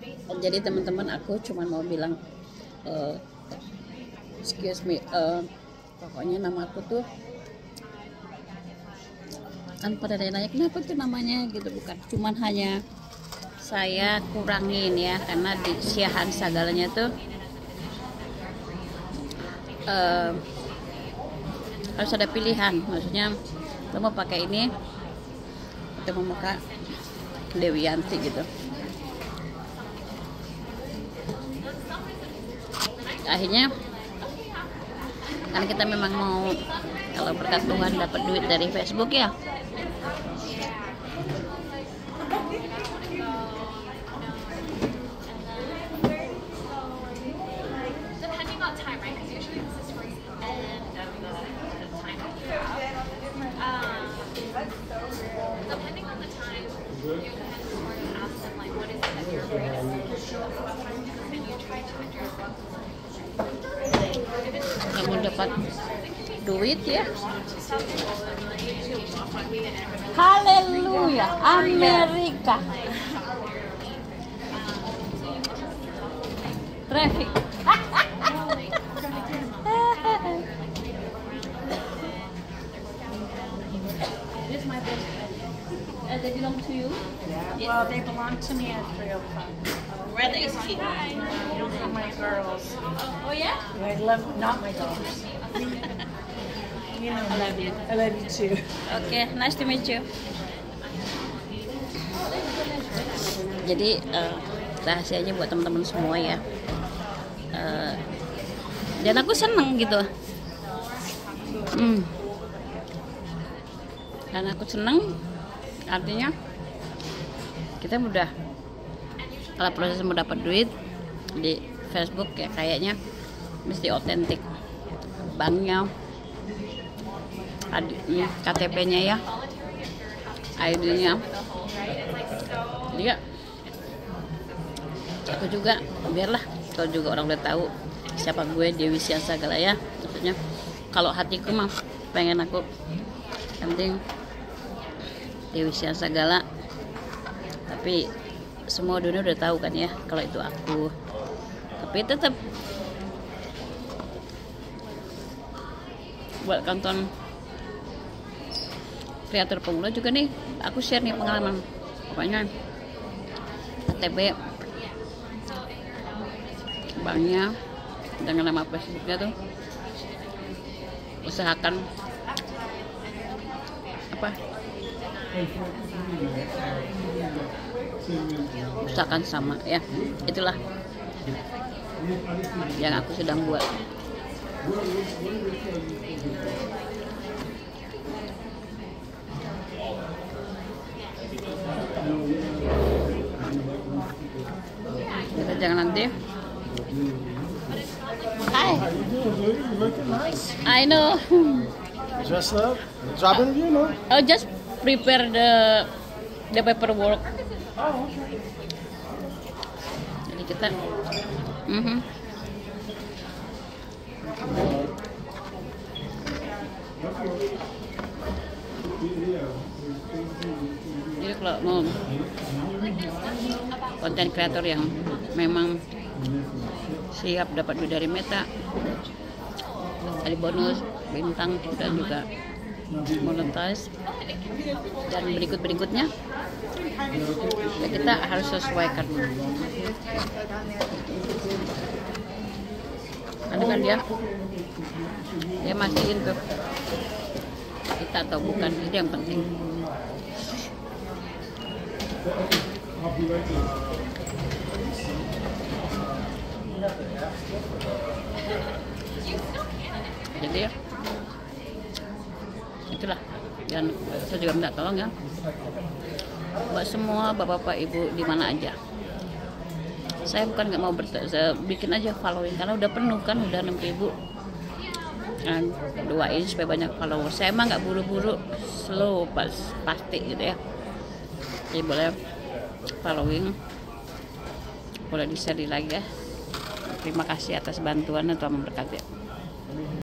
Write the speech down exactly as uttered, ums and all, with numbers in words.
Jadi teman-teman, aku cuma mau bilang uh, excuse me, uh, pokoknya nama aku tuh kan pada nanya kenapa tuh namanya gitu, bukan cuman hanya saya kurangin ya, karena di Siahan Sagalanya tuh uh, harus ada pilihan, maksudnya lo mau pakai ini atau mau pakai Dewianti gitu. Akhirnya karena kita memang mau, kalau berkat Tuhan dapat duit dari Facebook ya, kamu dapat duit ya. Haleluya, Amerika. Traffic. This my book. Uh, they belong to you? Yeah. Well, they belong to me at three o'clock. Where they see? Those are my girls. Oh yeah? I love, not my daughters. You know, I love you. I love you too. Okay, nice to meet you. Jadi uh, rahasianya buat teman-teman semua ya. Uh, dan aku seneng gitu. Hmm. Dan aku seneng, artinya kita mudah. Kalau proses mau dapat duit di Facebook ya kayaknya mesti otentik, banknya, K T P-nya ya, I D-nya. Dia, aku juga biarlah kalau juga orang udah tahu siapa gue, Dewi Siahan Sagala ya. Maksudnya kalau hatiku mah pengen aku penting Dewi Siahan Sagala, tapi semua dunia udah tahu kan ya kalau itu aku. Tapi tetap buat kantor kreator pemula juga nih, aku share nih pengalaman. Pokoknya K T P, banknya, dengan nama Facebooknya tuh usahakan apa? Usahakan sama ya. Itulah yang aku sedang buat. Kita jangan nanti. Hi. I know. Dress up? Job interview, no? Oh, just prepare the the paperwork. Oh, okay. Jadi kita, mm-hmm. Jadi kalau mau konten kreator yang memang siap dapat duit dari Meta, ada bonus, bintang, dan juga monetize dan berikut-berikutnya, ya kita harus sesuaikan. Karena kan dia dia mastiin tuh kita atau bukan, itu yang penting. Jadi ya itulah, dan saya juga minta tolong ya buat semua bapak-bapak ibu di mana aja. Saya bukan nggak mau ber- saya bikin aja following karena udah penuh kan, udah enam ribu. Dan doain supaya banyak follower. Saya emang nggak buru-buru, slow pas pasti gitu ya. Jadi boleh following, boleh di share lagi ya. Terima kasih atas bantuan dan Tuhan memberkati.